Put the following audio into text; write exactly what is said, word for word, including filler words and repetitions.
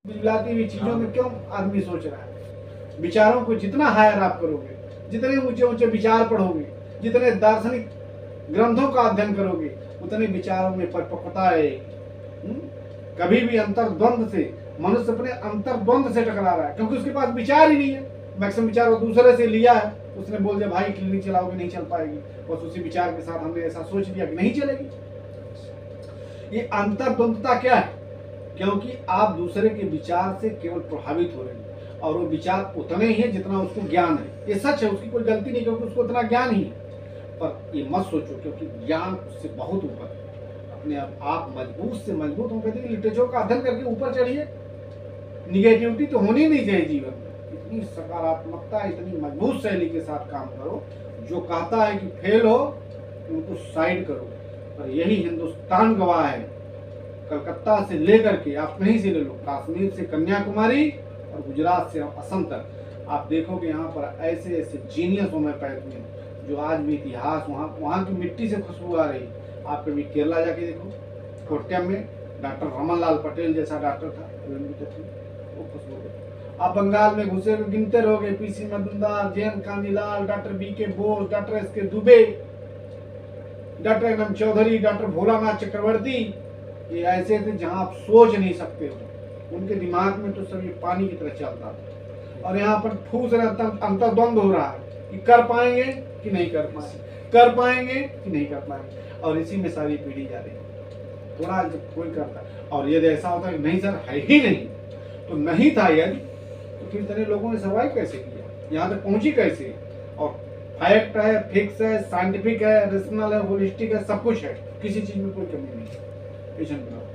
मिलाती हुई चीजों में क्यों आदमी सोच रहा है? विचारों को जितना हायर आप करोगे, जितने ऊंचे ऊंचे विचार पढ़ोगे, जितने दार्शनिक ग्रंथों का अध्ययन करोगे, उतने विचारों में परिपक्वता आएगी। कभी भी अंतर्द्वंद से मनुष्य अपने अंतर्द्वंद से टकरा रहा है, क्योंकि उसके पास विचार ही नहीं है। मैक्सिमम विचार वो दूसरे से लिया है, उसने बोल दिया भाई क्लिनिक चलाओगे, नहीं चल पाएगी, बस उसी विचार के साथ हमने ऐसा सोच लिया कि नहीं चलेगी। ये अंतर्द्वंदता क्या है? क्योंकि आप दूसरे के विचार से केवल प्रभावित हो रहे हैं, और वो विचार उतने ही है जितना उसको ज्ञान है। ये सच है, उसकी कोई गलती नहीं, क्योंकि उसको उतना ज्ञान ही है। पर ये मत सोचो, क्योंकि ज्ञान उससे बहुत ऊपर है। अपने आप मजबूत से मजबूत हो, कहते हैं लिटरेचर का अध्ययन करके ऊपर चढ़िए। निगेटिविटी तो होनी नहीं चाहिए जीवन में, इतनी सकारात्मकता, इतनी मजबूत शैली के साथ काम करो। जो कहता है कि फेल हो उनको साइड करो। और यही हिंदुस्तान गवाह है। कलकत्ता से लेकर के आप कहीं से ले लो, कश्मीर से कन्याकुमारी और गुजरात से असम तक, आप देखोगे यहाँ पर ऐसे ऐसे जीनियस होम्योपैथ में जो आज भी इतिहास, वहाँ वहाँ की मिट्टी से खुशबू आ रही। आप कभी केरला जाके देखो, कोट्यम में डॉक्टर रमन लाल पटेल जैसा डॉक्टर था, वो खुशबू। आप बंगाल में घुसे गिनते रहोगे, PC Majumdar, Jayant Kanjilal, doctor B K Bose, doctor S K Dubey, doctor M Chaudhary, doctor Bholanath Chakraborty. ये ऐसे थे जहाँ आप सोच नहीं सकते हो। उनके दिमाग में तो सब ये पानी की तरह चलता था। और यहाँ पर ठूस अंतर्द्वंद हो रहा है कि कर पाएंगे कि नहीं कर पाएंगे, कर पाएंगे कि नहीं कर पाएंगे, और इसी में सारी पीढ़ी जा रही है। थोड़ा जब कोई करता है और यदि ऐसा होता है कि नहीं सर है ही नहीं, तो नहीं था यदि, तो फिर तरह लोगों ने सर्वाइव कैसे किया, यहाँ तक पहुंची कैसे? और फैक्ट है, फिक्स है, साइंटिफिक है, रेशनल है, होलिस्टिक है, सब कुछ है, किसी चीज में कोई कमी नहीं है।